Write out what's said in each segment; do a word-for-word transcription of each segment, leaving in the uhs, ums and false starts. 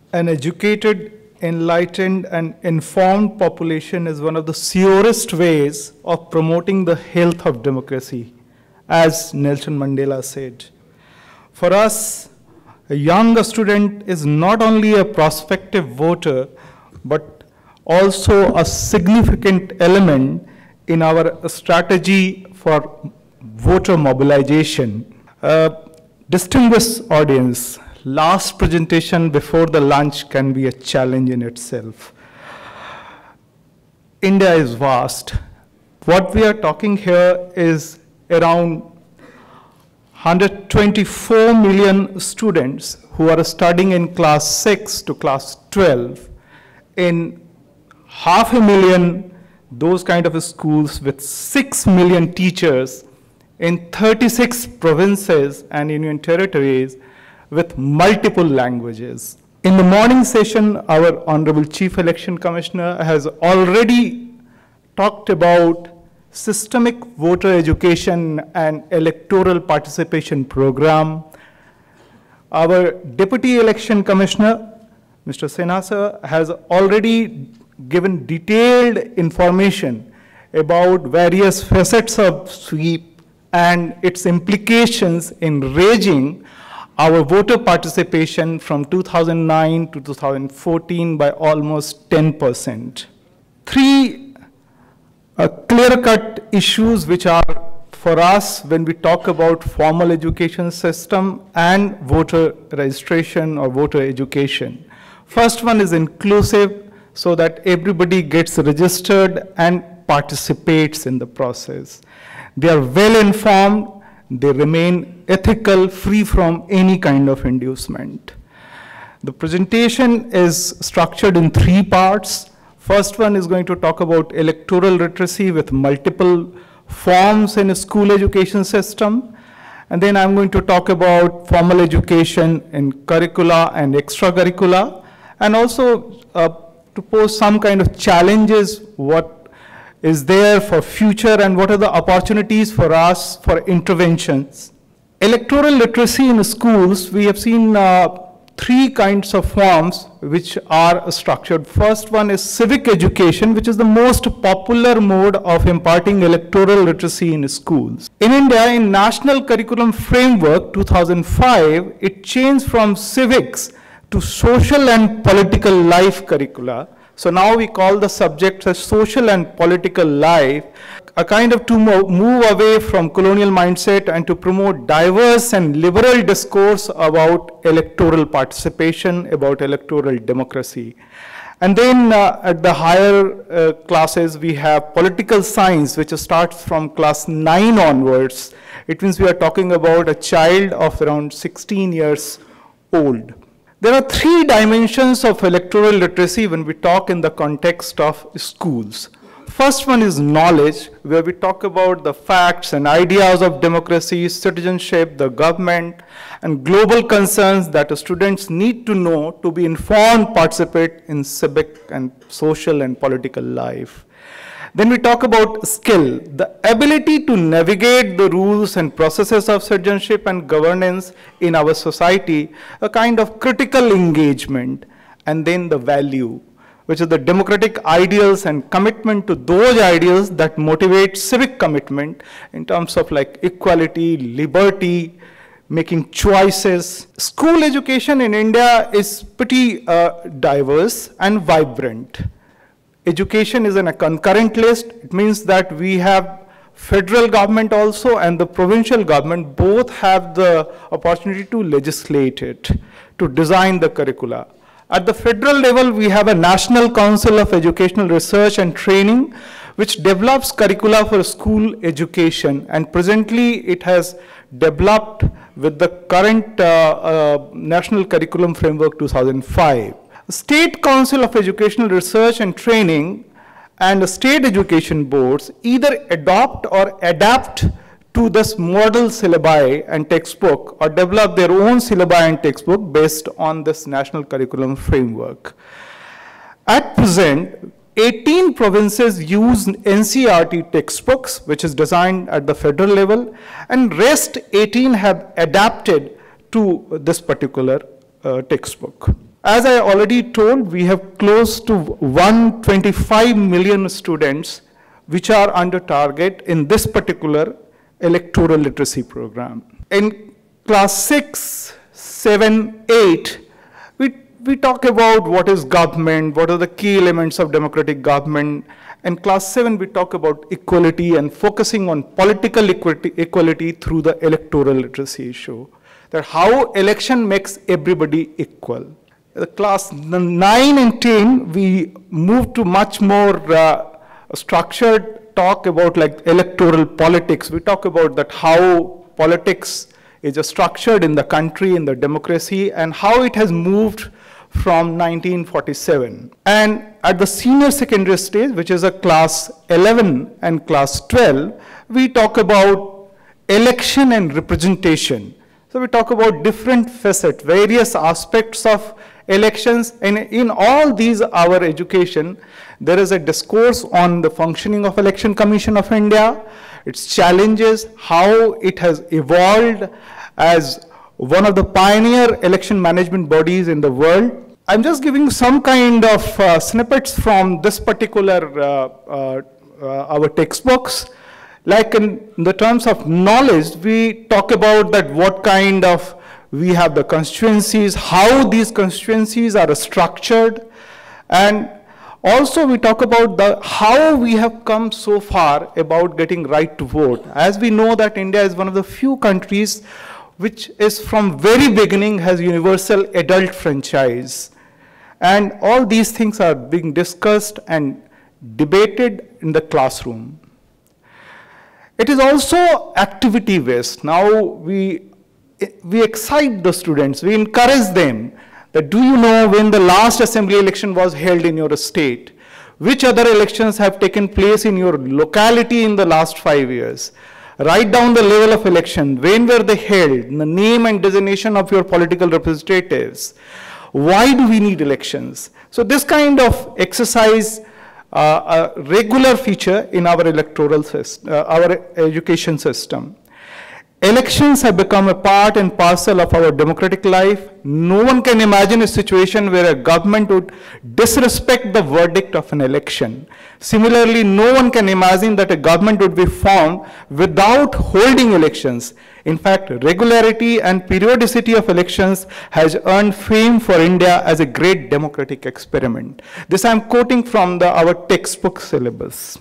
An educated, enlightened, and informed population is one of the surest ways of promoting the health of democracy, as Nelson Mandela said. For us, a young student is not only a prospective voter, but also a significant element in our strategy for voter mobilization. Uh, distinguished audience, last presentation before the lunch can be a challenge in itself. India is vast. What we are talking here is around one hundred twenty-four million students who are studying in class six to class twelve, in half a million those kind of schools with six million teachers in thirty-six provinces and union territories with multiple languages. In the morning session, our Honorable Chief Election Commissioner has already talked about systemic voter education and electoral participation program. Our Deputy Election Commissioner, Mister Sinha sir, has already given detailed information about various facets of sweep and its implications in raising our voter participation from two thousand nine to two thousand fourteen by almost ten percent. Three uh, clear-cut issues which are for us when we talk about formal education system and voter registration or voter education. First one is inclusive, so that everybody gets registered and participates in the process. They are well informed, they remain ethical, free from any kind of inducement. The presentation is structured in three parts. First one is going to talk about electoral literacy with multiple forms in a school education system. And then I'm going to talk about formal education in curricula and extracurricula, and also uh, to pose some kind of challenges, what is there for future and what are the opportunities for us for interventions. Electoral literacy in schools, we have seen uh, three kinds of forms which are structured. First one is civic education, which is the most popular mode of imparting electoral literacy in schools. In India, in National Curriculum Framework two thousand five, it changed from civics to social and political life curricula. So now we call the subject as social and political life, a kind of to move away from colonial mindset and to promote diverse and liberal discourse about electoral participation, about electoral democracy. And then uh, at the higher uh, classes, we have political science, which starts from class nine onwards. It means we are talking about a child of around sixteen years old. There are three dimensions of electoral literacy when we talk in the context of schools. First one is knowledge, where we talk about the facts and ideas of democracy, citizenship, the government, and global concerns that students need to know to be informed, participate in civic and social and political life. Then we talk about skill, the ability to navigate the rules and processes of citizenship and governance in our society, a kind of critical engagement. And then the value, which is the democratic ideals and commitment to those ideals that motivate civic commitment in terms of like equality, liberty, making choices. School education in India is pretty uh, diverse and vibrant. Education is in a concurrent list. It means that we have federal government also and the provincial government both have the opportunity to legislate it, to design the curricula. At the federal level, we have a National Council of Educational Research and Training, which develops curricula for school education, and presently it has developed with the current uh, uh, National Curriculum Framework two thousand five. State Council of Educational Research and Training and state education boards either adopt or adapt to this model syllabi and textbook or develop their own syllabi and textbook based on this National Curriculum Framework. At present, eighteen provinces use N C R T textbooks, which is designed at the federal level, and rest eighteen have adapted to this particular uh, textbook. As I already told, we have close to one hundred twenty-five million students which are under target in this particular electoral literacy program. In class six, seven, eight, we, we talk about what is government, what are the key elements of democratic government. In class seven, we talk about equality and focusing on political equity, equality through the electoral literacy issue. That how election makes everybody equal. The class nine and ten, we move to much more uh, structured talk about like electoral politics. We talk about that how politics is structured in the country, in the democracy, and how it has moved from nineteen forty-seven. And at the senior secondary stage, which is a class eleven and class twelve, we talk about election and representation. So we talk about different facets, various aspects of elections, and in all these our education, there is a discourse on the functioning of Election Commission of India, its challenges, how it has evolved as one of the pioneer election management bodies in the world. I'm just giving some kind of uh, snippets from this particular, uh, uh, uh, our textbooks. Like in the terms of knowledge, we talk about that what kind of, we have the constituencies, how these constituencies are structured, and also we talk about the, how we have come so far about getting right to vote. As we know that India is one of the few countries which is from very beginning has universal adult franchise. And all these things are being discussed and debated in the classroom. It is also activity-based. Now we, we excite the students, we encourage them that do you know when the last assembly election was held in your state? Which other elections have taken place in your locality in the last five years? Write down the level of election, when were they held, the name and designation of your political representatives. Why do we need elections? So this kind of exercise, uh, a regular feature in our electoral system, uh, our education system. Elections have become a part and parcel of our democratic life. No one can imagine a situation where a government would disrespect the verdict of an election. Similarly, no one can imagine that a government would be formed without holding elections. In fact, regularity and periodicity of elections has earned fame for India as a great democratic experiment. This I am quoting from the, our textbook syllabus.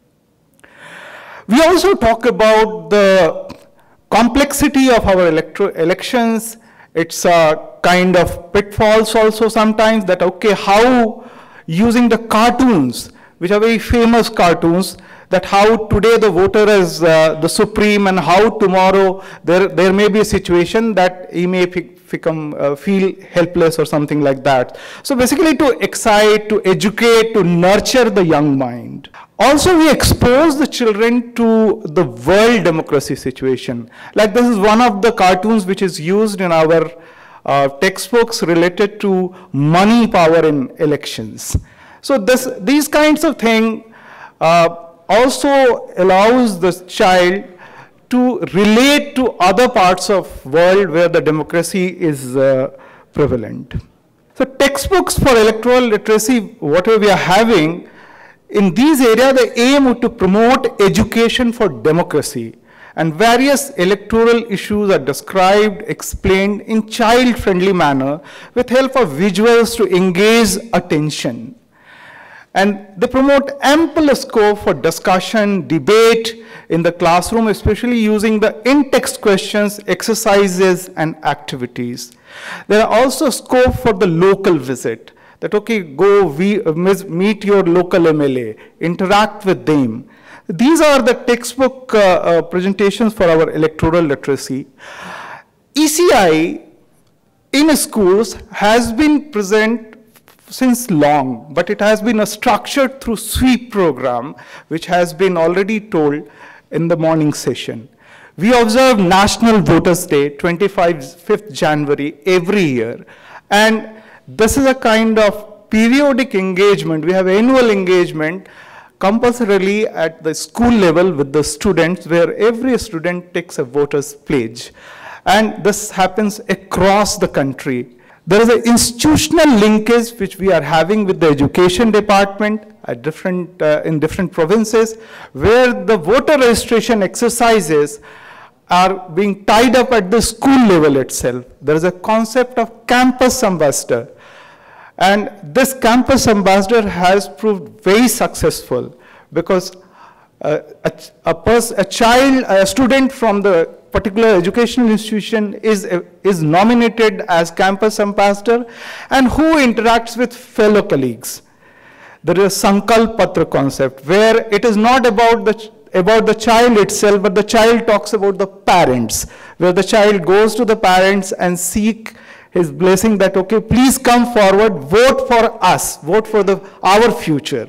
We also talk about the complexity of our elections. It's a kind of pitfalls also sometimes that, okay, how using the cartoons, which are very famous cartoons, that how today the voter is uh, the supreme and how tomorrow there, there may be a situation that he may become, uh, feel helpless or something like that. So basically to excite, to educate, to nurture the young mind. Also, we expose the children to the world democracy situation. Like this is one of the cartoons which is used in our uh, textbooks related to money power in elections. So this, these kinds of things uh, also allows the child to relate to other parts of world where the democracy is uh, prevalent. So textbooks for electoral literacy, whatever we are having, in these areas, the aim is to promote education for democracy, and various electoral issues are described, explained in child-friendly manner with help of visuals to engage attention. And they promote ample scope for discussion, debate in the classroom, especially using the in-text questions, exercises, and activities. There are also scope for the local visit. That, okay, go we, uh, meet your local M L A, interact with them. These are the textbook uh, uh, presentations for our electoral literacy. E C I in schools has been present since long, but it has been a structured through sweep program, which has been already told in the morning session. We observe National Voters' Day, twenty-fifth January, every year. And this is a kind of periodic engagement. We have annual engagement compulsorily at the school level with the students, where every student takes a voter's pledge. And this happens across the country. There is an institutional linkage which we are having with the education department at different, uh, in different provinces, where the voter registration exercises are being tied up at the school level itself. There is a concept of campus ambassador. And this campus ambassador has proved very successful because uh, a, a, pers a child, a student from the particular educational institution is, uh, is nominated as campus ambassador and who interacts with fellow colleagues. There is a Sankalp Patra concept where it is not about the, about the child itself, but the child talks about the parents, where the child goes to the parents and seek his blessing that, okay, please come forward, vote for us, vote for the, our future.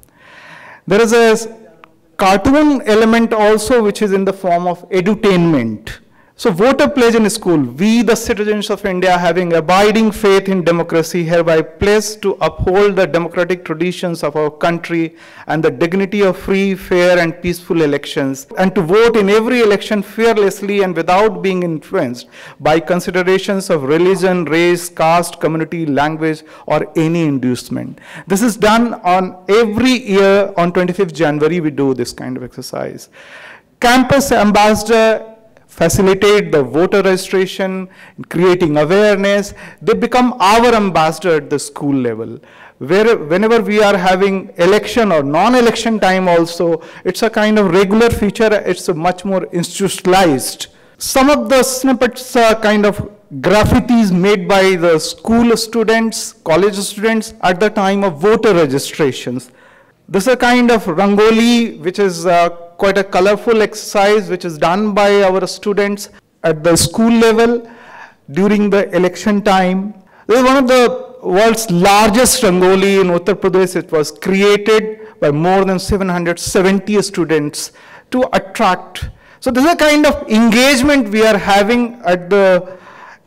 There is a cartoon element also which is in the form of edutainment. So voter pledge in school, we the citizens of India having abiding faith in democracy hereby pledge to uphold the democratic traditions of our country and the dignity of free, fair and peaceful elections, and to vote in every election fearlessly and without being influenced by considerations of religion, race, caste, community, language or any inducement. This is done on every year on twenty-fifth January we do this kind of exercise. Campus ambassador facilitate the voter registration, creating awareness. They become our ambassador at the school level. Where, whenever we are having election or non-election time also, it's a kind of regular feature, it's a much more institutionalized. Some of the snippets are kind of graffitis made by the school students, college students at the time of voter registrations. This is a kind of rangoli which is uh, quite a colorful exercise which is done by our students at the school level during the election time. This is one of the world's largest rangoli in Uttar Pradesh. It was created by more than seven hundred seventy students to attract. So this is a kind of engagement we are having at the,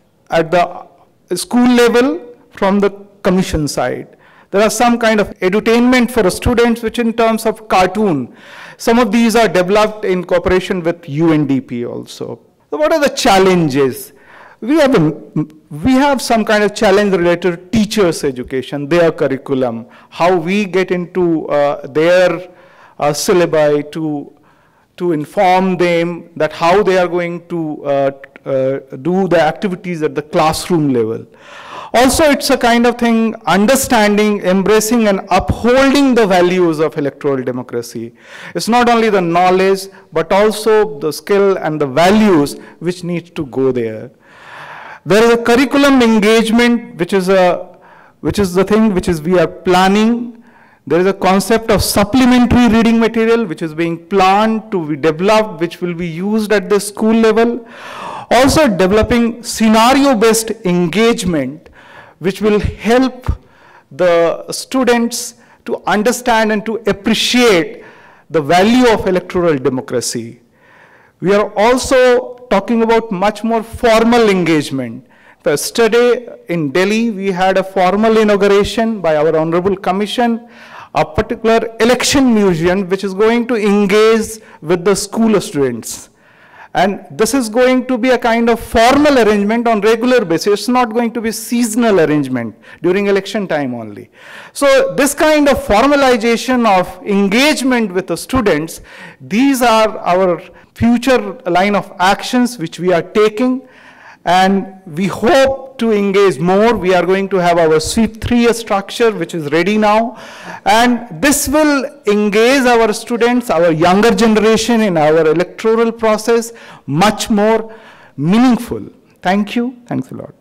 at the school level from the commission side. There are some kind of edutainment for students which in terms of cartoon. Some of these are developed in cooperation with U N D P also. So what are the challenges? We have, a, we have some kind of challenge related to teachers' education, their curriculum, how we get into uh, their uh, syllabi to, to inform them that how they are going to uh, uh, do the activities at the classroom level. Also, it's a kind of thing, understanding, embracing and upholding the values of electoral democracy. It's not only the knowledge, but also the skill and the values which need to go there. There is a curriculum engagement, which is, a, which is the thing which is we are planning. There is a concept of supplementary reading material, which is being planned to be developed, which will be used at the school level. Also, developing scenario-based engagement, which will help the students to understand and to appreciate the value of electoral democracy. We are also talking about much more formal engagement. Yesterday in Delhi, we had a formal inauguration by our Honorable Commission, a particular election museum which is going to engage with the school students. And this is going to be a kind of formal arrangement on regular basis. It's not going to be seasonal arrangement during election time only. So this kind of formalization of engagement with the students, these are our future line of actions which we are taking. And we hope to engage more. We are going to have our sweep three structure which is ready now. And this will engage our students, our younger generation in our electoral process much more meaningful. Thank you. Thanks a lot.